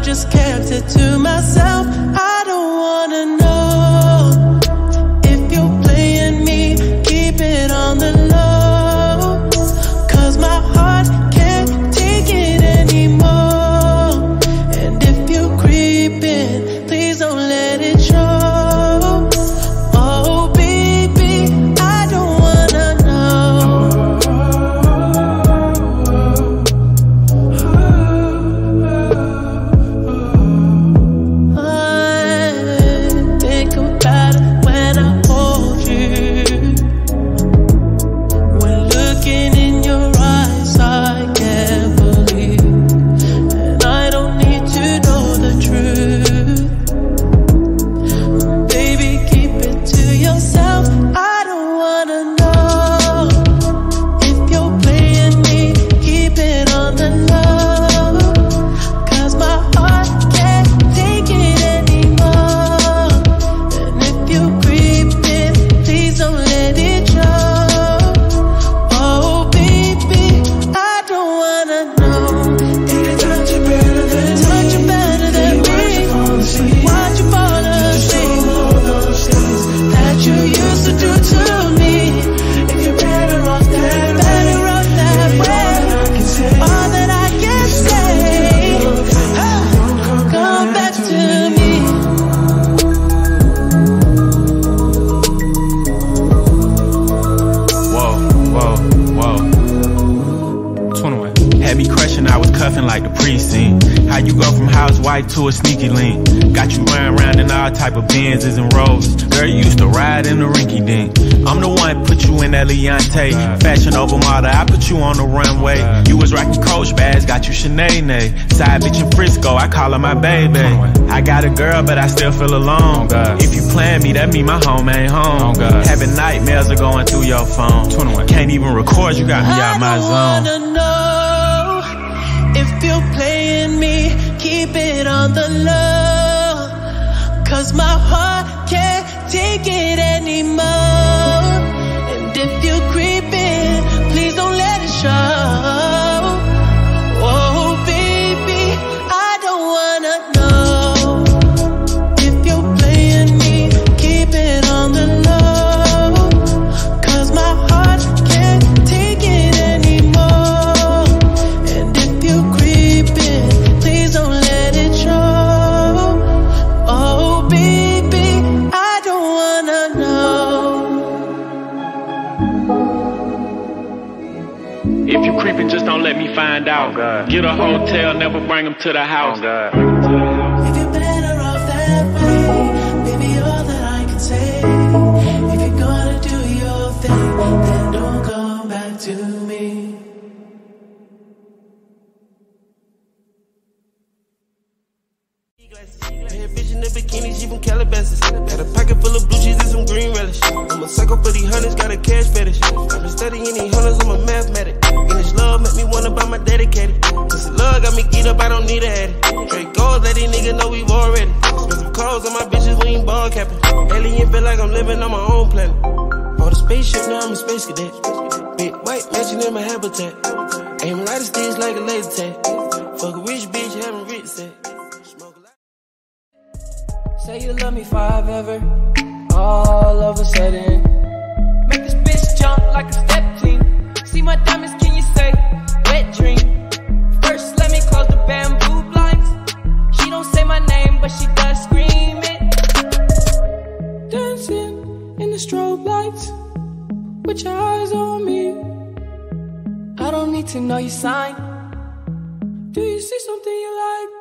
just kept it to myself. I don't wanna know if you're playing me. Keep it on the low, 'cause my heart can't take it anymore. And if you're creeping, please don't let it show. Oh baby, I don't wanna know. I think about it when I hold you. When looking in your eyes, I can't believe. And I don't need to know the truth. Baby, keep it to yourself. I don't wanna know if you're playing me. Keep it on the low, 'cause my heart can't take it anymore. And if you're creeping, please don't let it show. Oh baby, I don't wanna know. If you touch it better than me, touch it better than me. Watch you fall asleep. That you used to do to me. If you're better off that way, all that I can say, come back to me. Whoa. 21. Had me crushing, I was cuffing like the precinct. How you go from housewife to a sneaky link? Got you running around in all type of Benzes and Rolls. Girl, you used to ride in the rinky dink. I'm the one put you in that Leontay. Fashion over model, I put you on the runway. You was rocking Coach bags, got you Sinead. Side bitch in Frisco, I call her my baby. I got a girl, but I still feel alone. If you plan me, that mean my home ain't home. Having nightmares are going through your phone. Can't even record, you got me out my zone. I don't wanna know if you're playing me. Keep it on the low, 'cause my heart can't take it anymore. And if you're creeping, please don't let it show. Oh baby, I don't wanna know if you're playing me. Keep it on the low, 'cause my heart can't take it anymore. And if you're creeping, please don't let it show. Oh baby, I don't wanna know. If you creeping, just don't let me find out. Get a hotel, never bring them to the house. If you're better off that way, baby, all that I can say. If you're gonna do your thing, then don't come back to me. Bad bitch in the bikinis, even Calabasas. Got a pocket full of blue cheese and some green relish. I'm a psycho for these hunters, got a cash fetish. I've been studying these hunters, I'm a mathematic. And this love make me wanna buy my dedicated. This love got me geeked up, I don't need a addy. Straight goals, let these niggas know we've already. Spend some calls on my bitches, we ain't ball capping. Alien feel like I'm living on my own planet. Bought a spaceship, now I'm a space cadet. Big white mansion in my habitat. Aim lighter sticks like a laser tag. Fuck a rich bitch, having rich set. Say you love me forever, all of a sudden. Make this bitch jump like a step team. See my diamonds, can you say, wet dream? First let me close the bamboo blinds. She don't say my name, but she does scream it. Dancing in the strobe lights, with your eyes on me. I don't need to know your sign. Do you see something you like?